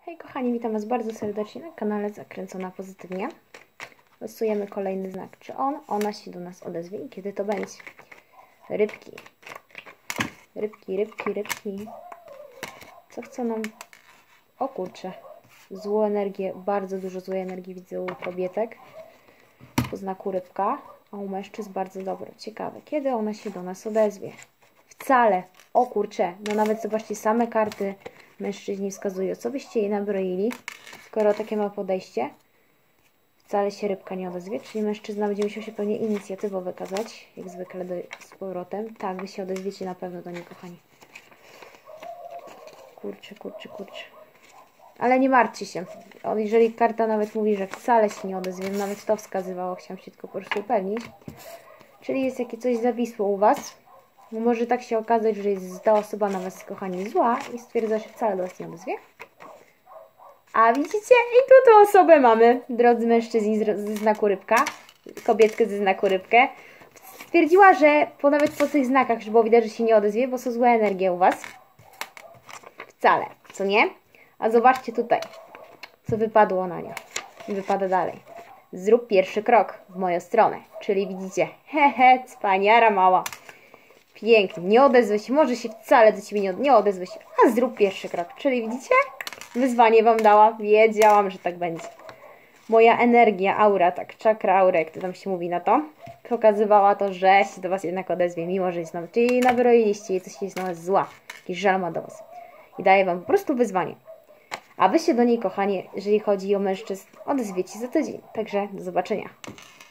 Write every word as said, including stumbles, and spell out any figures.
Hej kochani, witam Was bardzo serdecznie na kanale Zakręcona Pozytywnie. Losujemy kolejny znak. Czy on, ona się do nas odezwie i kiedy to będzie? Rybki. Rybki, rybki, rybki. Co chcą nam? O kurczę. Złą energię, bardzo dużo złej energii widzę u kobietek. Po znaku rybka. A u mężczyzn bardzo dobre. Ciekawe. Kiedy ona się do nas odezwie? Wcale. O kurczę. No nawet zobaczcie, same karty mężczyźni wskazują. Co byście jej nabroili, skoro takie ma podejście? Wcale się rybka nie odezwie. Czyli mężczyzna będzie musiał się pewnie inicjatywą wykazać. Jak zwykle do, z powrotem. Tak, wy się odezwiecie na pewno do niej, kochani. Kurczę, kurczę, kurczę. Ale nie martwcie się. Jeżeli karta nawet mówi, że wcale się nie odezwie, nawet to wskazywało, chciałam się tylko po prostu upewnić. Czyli jest jakieś coś zawisło u Was. Może tak się okazać, że jest ta osoba na Was, kochani, zła i stwierdza, że wcale do Was nie odezwie. A widzicie? I tu tą osobę mamy, drodzy mężczyźni ze znaku rybka, kobietkę ze znaku rybkę. Stwierdziła, że po, nawet po tych znakach, że było widać, że się nie odezwie, bo są złe energie u Was. Wcale, co nie? A zobaczcie tutaj, co wypadło na nią. I wypada dalej. Zrób pierwszy krok w moją stronę. Czyli widzicie, hehe, cwaniara mała. Pięknie, nie odezwę się, może się wcale do Ciebie nie, nie odezwę się, a zrób pierwszy krok. Czyli widzicie? Wyzwanie Wam dała, wiedziałam, że tak będzie. Moja energia, aura, tak, czakra, aura, jak to tam się mówi na to, pokazywała to, że się do Was jednak odezwie, mimo że jest nam, czyli nabroiliście jej, coś jest na Was zła, jakiś żal ma do Was. I daję Wam po prostu wyzwanie. A Wy się do niej, kochani, jeżeli chodzi o mężczyzn, odezwiecie za tydzień. Także do zobaczenia.